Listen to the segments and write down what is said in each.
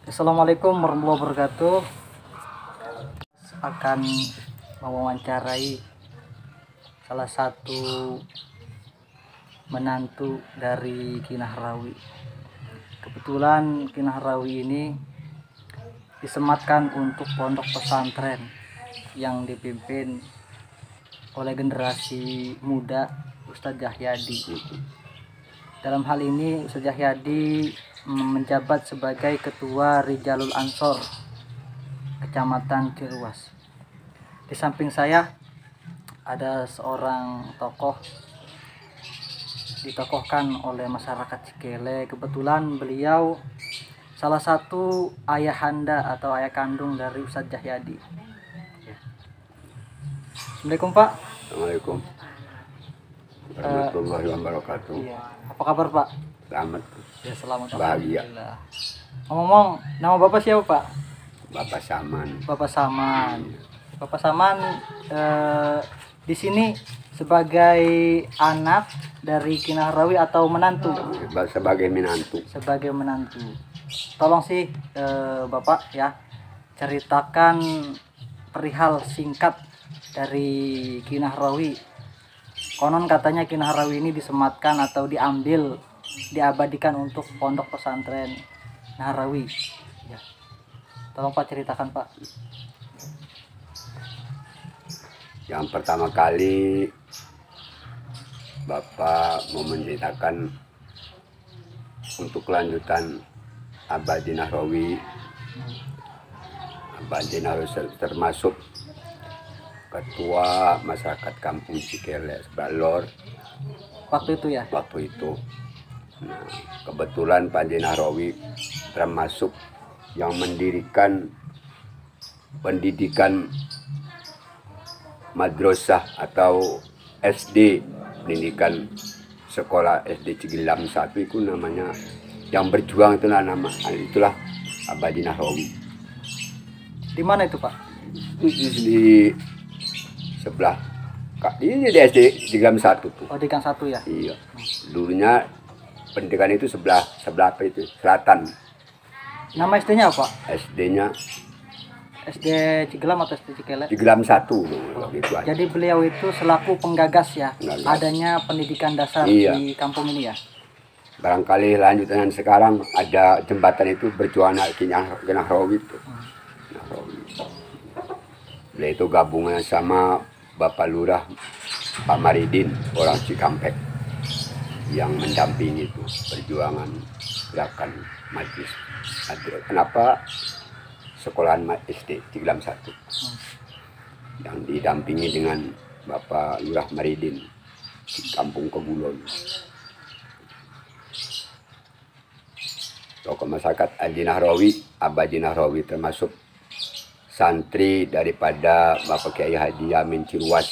Assalamualaikum warahmatullahi wabarakatuh. Akan mewawancarai salah satu menantu dari Ki Nahrawi. Kebetulan Ki Nahrawi ini disematkan untuk pondok pesantren yang dipimpin oleh generasi muda Ustadz Jahyadi. Dalam hal ini Ustadz Jahyadi menjabat sebagai Ketua Rijalul Ansor Kecamatan Ciruas. Di samping saya ada seorang tokoh ditokohkan oleh masyarakat Cikele. Kebetulan beliau salah satu ayahanda atau ayah kandung dari Ustadz Jahyadi. Assalamualaikum Pak. Assalamualaikum warahmatullahi wabarakatuh. Iya. Apa kabar Pak? Selamat, Ya selamat. bahagia. Alhamdulillah. Ngomong, nama Bapak siapa Pak? Bapak Saman. Bapak Saman. Bapak Saman di sini sebagai anak dari Ki Nahrawi atau menantu? Sebagai menantu. Sebagai menantu. Tolong sih Bapak ya ceritakan perihal singkat dari Ki Nahrawi. Konon katanya Ki Nahrawi ini disematkan atau diabadikan untuk pondok pesantren Nahrawi. Ya. Tolong Pak ceritakan Pak. Yang pertama kali Bapak mau menceritakan untuk kelanjutan Abadi Nahrawi. Abadi Nahrawi termasuk Ketua Masyarakat Kampung Cikele Balor Waktu itu ya. waktu itu. Nah, kebetulan Pak Nahrawi termasuk yang mendirikan pendidikan madrasah atau SD, pendidikan sekolah SD Cigilam 1 itu namanya, yang berjuang itulah itulah Abadi Nahrawi. Di mana itu Pak? Di sebelah ini di SD Cigilam 1 tuh. Oh di Gang 1 ya. Iya. Dulunya pendidikan itu sebelah apa itu? Selatan. Nama SD-nya apa? SD-nya SD Cigelam atau SD Cikele? Cigilam 1 gitu aja. Jadi beliau itu selaku penggagas ya Penggagas. adanya pendidikan dasar Iya. di kampung ini ya. Barangkali lanjutan sekarang ada jembatan itu berjuang Ki Nahrawi itu. Nahrawi. Beliau itu gabungan sama Bapak Lurah Pak Maridin, orang Cikampek, yang mendampingi itu perjuangan gerakan majlis. Kenapa sekolahan SD Cigilam 1 yang didampingi dengan Bapak Lurah Maridin di Kampung Kebulon. Tokoh masyarakat Abadi Nahrawi termasuk santri daripada Bapak Kiai Haji Yamin Ciruas,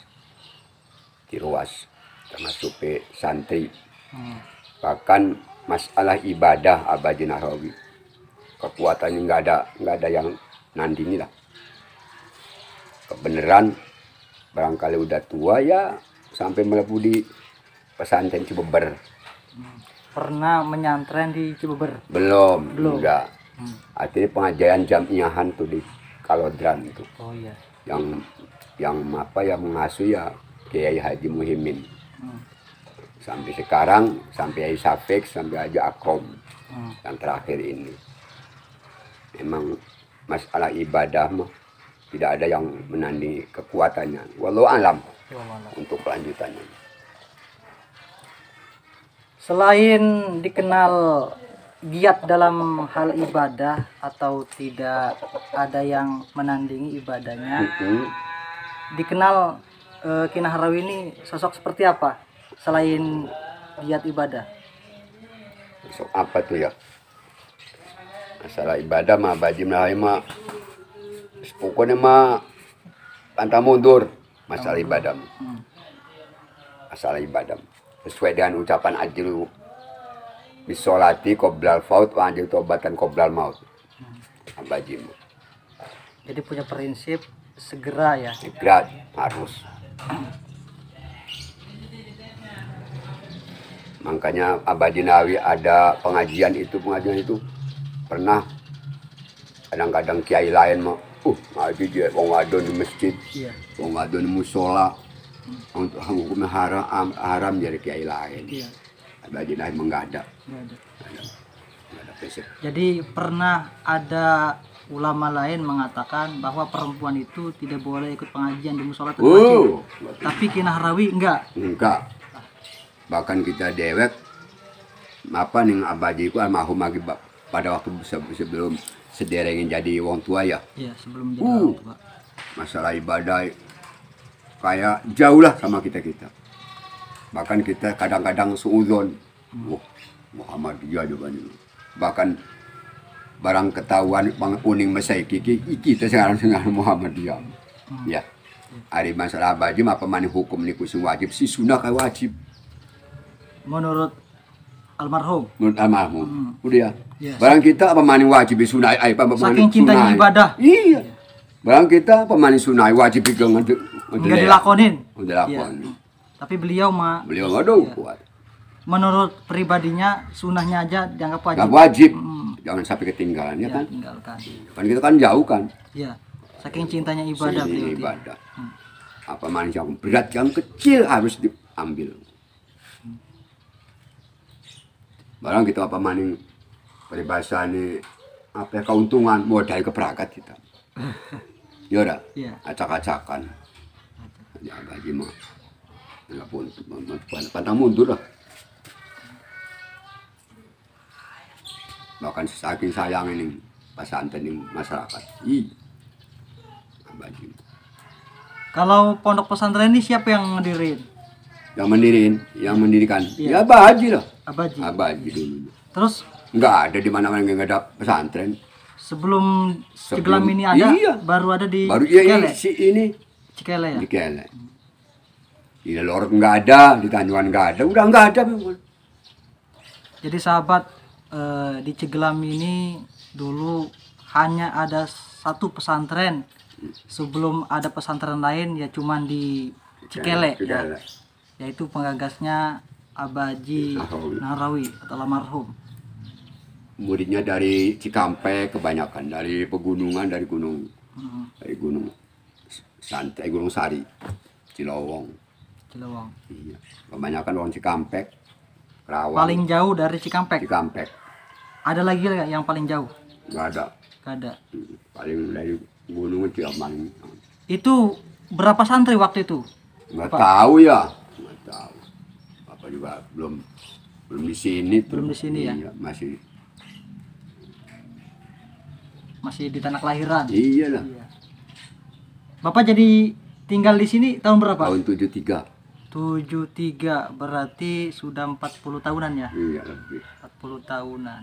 termasuk santri. Bahkan masalah ibadah Abadi Nahrawi kekuatannya nggak ada yang nandingi lah. Kebenaran barangkali udah tua ya sampai melebu di pesantren Cibeber. Pernah menyantren di Cibeber? Belum. Belum. Enggak. Artinya pengajian jamiahan tuh di Kalodran itu. Oh iya. Yang mengasuh ya Kiai Haji Muhimin. Sampai sekarang, sampai Kiai Safik, sampai Haji Akom. Yang terakhir ini. Memang masalah ibadah mah tidak ada yang menandingi kekuatannya. Wallahu alam untuk kelanjutannya. Selain dikenal giat dalam hal ibadah atau tidak ada yang menandingi ibadahnya, dikenal Ki Nahrawi ini sosok seperti apa selain giat ibadah? So, apa tuh ya? Masalah ibadah mah Abadi Nahrawi mah pokoknya mah pantang mundur masalah ibadah. Masalah ibadah sesuai dengan ucapan ajru bisolati qoblal faut wa anjil tobatan qoblal maut. Abadi mah. Jadi punya prinsip segera ya. Segera harus. Makanya Abadi Nahrawi ada pengajian itu pernah Kadang-kadang kiai lain mah, ngaji dia, wong wadon di masjid, Iya. wong wadon di musola, untuk hukumnya haram jadi kiai lain. Iya. Bagi lain enggak ada. Nggak ada. Enggak ada prinsip. Jadi pernah ada ulama lain mengatakan bahwa perempuan itu tidak boleh ikut pengajian di musola atau masjid. Tapi Ki Nahrawi enggak. Enggak. Bahkan kita dewek apa nih abajiku almarhum lagi pada waktu sebelum sederengin jadi wong tua ya. Iya, sebelum jadi orang tua. Masalah ibadah kayak jauh lah sama kita-kita. Bahkan kita kadang-kadang suudzon. Wah, Muhammadiyah juga nih. Bahkan barang ketahuan uning mesai kita sekarang Muhammadiyah. Ya. Hari masalah baju apa mani hukum niku sing wajib si sunah kayak wajib. Menurut almarhum. Menurut almarhum. Udah ya. Yes. Barang kita apa mani wajib sunah apa mani Saking cintanya ibadah. Iya. Barang kita apa mani sunah wajib pegang Enggak dilakonin. Udah lakonin. Iya. Tapi beliau Beliau enggak dong kuat. Menurut pribadinya sunahnya aja dianggap wajib. Nggak wajib. Jangan sampai ketinggalan ya, Ya, kan. tinggalkan. Kan kita kan jauh kan. Iya. Saking cintanya ibadah beliau. Ibadah. Apa manusia yang berat yang kecil harus diambil. Barang kita apa maning peribahasa ini apa keuntungan modal keperakat kita. Ya udah. Iya. Acak-acakan. Ya bagi mah. Enggak pun pantang mundur lah. Bahkan saking sayang ini pesantren ini masyarakat. Bagi. Kalau pondok pesantren ini siapa yang ngedirin? Yang mendirikan. Iya. Ya Abah Haji lah. Abaji. Abah Haji dulu. Terus Enggak ada di mana-mana enggak ada pesantren. sebelum Ciglam ini ada, iya. baru ada di Baru iya Cikele. si ini Cikele ya. di Kele. Di Lorok enggak ada, di Tanjuan enggak ada, udah enggak ada memang. Jadi sahabat di Ciglam ini dulu hanya ada satu pesantren. Sebelum ada pesantren lain ya cuman di Cikele ya. Yaitu penggagasnya Abaji Nahrawi atau almarhum. Muridnya dari Cikampek kebanyakan, dari pegunungan, dari gunung Santai, Gunung Sari, Cilowong. Iya. Kebanyakan orang Cikampek, Kerawang. Paling jauh dari Cikampek. Cikampek. Ada lagi nggak yang paling jauh? Nggak ada. Nggak ada. Paling dari gunung Ciaman. Itu berapa santri waktu itu? Nggak tahu ya. Nggak tahu. Bapak juga belum di sini tuh. Belum di sini ya? Iya, Masih di tanah kelahiran. Iya lah. Iya. Bapak jadi tinggal di sini tahun berapa? Tahun 73. 73 berarti sudah 40 tahunan ya? Iya lebih. 40 tahunan.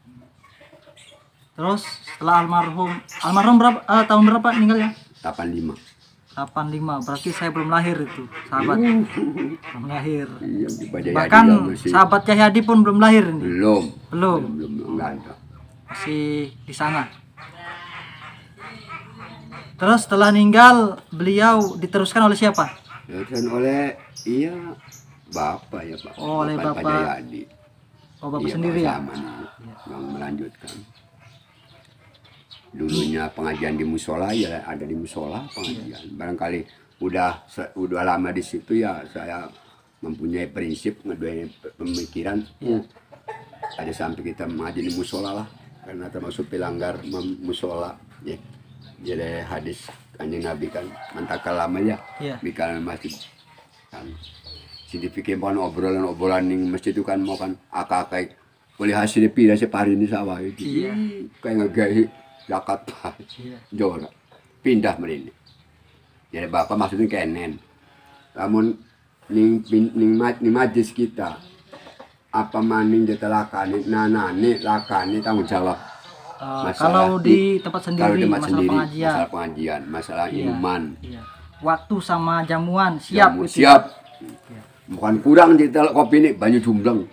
Terus setelah almarhum berapa tahun berapa meninggalnya? 85. 85 berarti saya belum lahir itu sahabat. Belum lahir. Iya, Bahkan sahabat Cahyadi pun belum lahir ini. Belum nggak ada. Masih di sana. Terus setelah meninggal beliau diteruskan oleh siapa? Diteruskan oleh bapak ya Pak. Oh, oleh Bapak. Jayadi. Oh, Bapak sendiri ya? Yang melanjutkan. Dulunya pengajian di musola ya ada di musola pengajian. Barangkali udah lama di situ ya saya mempunyai prinsip ngedua pemikiran. Ada sampai kita mengaji di musola lah karena termasuk pelanggar musola ya. Jadi hadis Kanjeng Nabi kan mantakal lama ya. Bikal masjid kan. Sidipikir pun obrolan ning masjid itu kan mau kan akak boleh hasil pira separi ini sawah itu. Kayak ngegai zakat Pak. Jora. Pindah merini. Jadi bapak maksudnya kenen. Namun ning majlis kita apa maning ditelakani nanane lakani tanggung jawab. Kalau di tempat sendiri, masalah pengajian, masalah inuman. Waktu sama jamuan siap gitu. Siap. Bukan kurang di kopi ini banyak jumlah.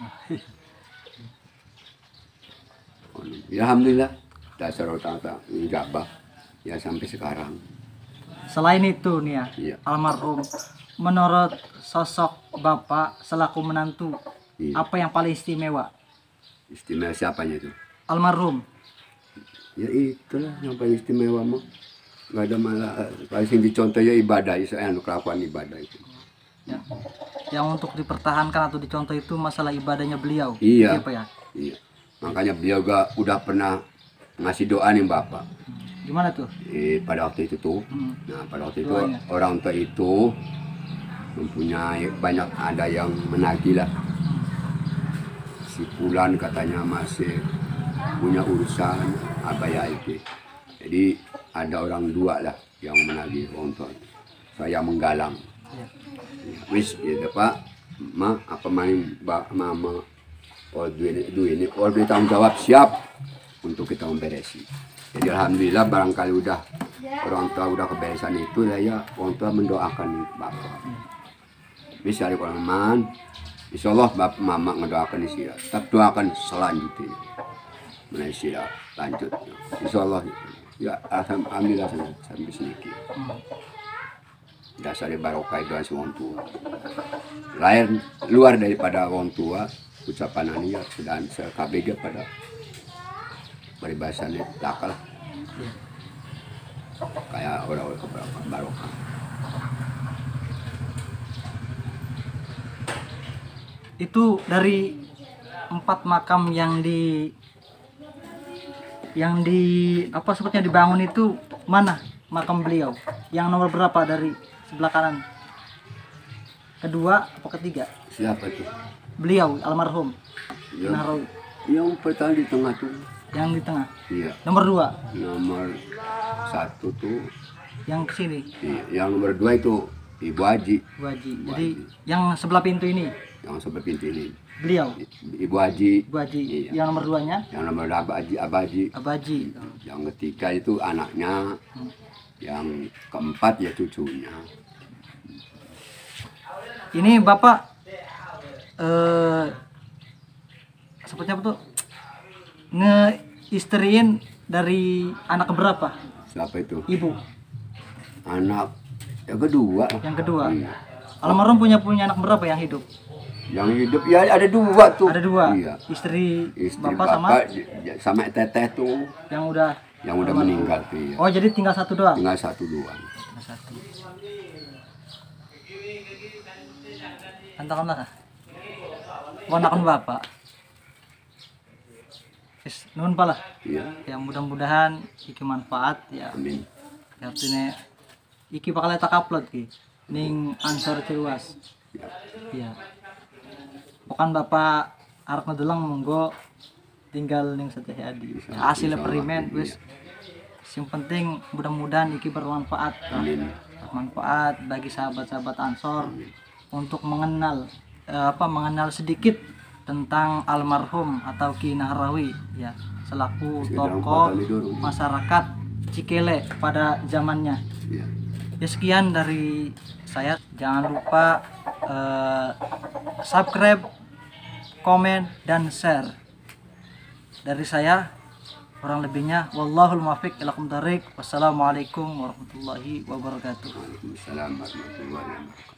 Ya, alhamdulillah dasar tata ijabah ya sampai sekarang. Selain itu nih ya, almarhum menurut sosok Bapak selaku menantu apa yang paling istimewa? Istimewa siapanya itu? Almarhum. Ya itulah yang paling istimewa mah. Nggak ada malah paling dicontoh ya ibadah, kelakuan ibadah itu. Ya. Yang untuk dipertahankan atau dicontoh itu masalah ibadahnya beliau. Iya. Iya, Pak ya. Iya. Makanya beliau udah pernah ngasih doa nih Bapak. Gimana tuh? Pada waktu itu tuh. Nah, pada waktu itu Doanya. orang tua itu mempunyai banyak, ada yang menagih lah. Si Fulan katanya masih punya urusan apa ya itu. Jadi ada orang dua lah yang menagih orang tua. Saya menggalang. Iya. Wis ya Pak, ma apa maning mama ini tanggung jawab siap untuk kita memberesi. Jadi alhamdulillah barangkali udah orang tua udah keberesan itu lah ya, orang tua mendoakan Bapak. Bisa dari man, insya Allah Bapak Mama mendoakan istirahat, tetap doakan selanjutnya. Mana istirahat lanjut, insya Allah ya alhamdulillah sampai sedikit. Dasar barokah doa si orang tua. Lain luar daripada orang tua, ucapan aninya sedang sekabega pada peribahasannya takal. Kayak orang-orang barokah. Itu dari 4 makam yang di apa sebutnya dibangun itu, mana makam beliau? Yang nomor berapa dari sebelah kanan? Kedua apa ketiga? Siapa tuh? Beliau almarhum Nahrawi. Yang pertama di tengah tuh. Yang di tengah. Iya. Nomor 2. Nomor 1 tuh. Yang kesini. Iya. Yang nomor 2 itu Ibu Haji. Ibu Haji. Jadi yang sebelah pintu ini. Yang sebelah pintu ini. Beliau. Ibu Haji. Ibu Haji. Iya. Yang nomor 2-nya? Yang nomor Abaji. Abaji. Yang ketiga itu anaknya. Yang keempat ya cucunya. Ini Bapak sepertinya apa tuh? Ngeistriin dari anak berapa? Siapa itu? Ibu. Anak yang kedua. Yang kedua. Iya. Almarhum punya anak berapa yang hidup? Yang hidup ya ada 2 tuh. Ada 2. Iya. Istri Istri Bapak sama teteh tuh. yang udah meninggal tuh ya. Oh, jadi tinggal 1 doang. Tinggal 1 doang. Tinggal 1. Antakan lah. Ponakan Bapak. Wis nuhun pala. Iya. Ya mudah-mudahan iki manfaat ya. Amin. Artinya iki bakal tak upload ki ning Ansor Ciluas. Iya. Pokan Bapak arep ngedelang monggo tinggal ning Seteh Adi. Ya, hasilnya perimen wis. Yang penting mudah-mudahan iki bermanfaat. Amin. Bermanfaat bagi sahabat-sahabat Ansor untuk mengenal mengenal sedikit tentang almarhum atau Ki Nahrawi ya, selaku tokoh masyarakat Cikele pada zamannya. Ya. Ya sekian dari saya, jangan lupa subscribe, komen dan share. Dari saya, kurang lebihnya wallahul muwaffiq ila aqwamit thoriq. Wassalamualaikum warahmatullahi wabarakatuh. Waalaikumsalam warahmatullahi wabarakatuh.